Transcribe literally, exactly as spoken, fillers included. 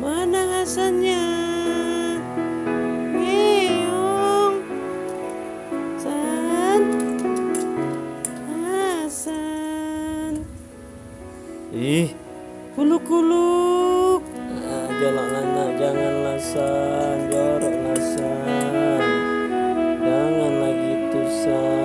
Mana Hasannya? Meong. San. Hasan. Ih, kuluk-kuluk. Ah, jolok anak, janganlah San, joroklah San. Janganlah gitu San.